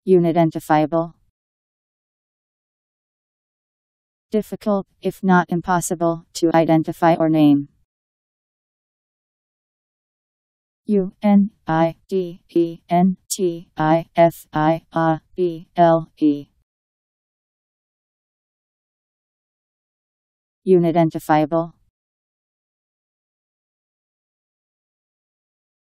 Unidentifiable. Difficult, if not impossible, to identify or name. Unidentifiable. Unidentifiable.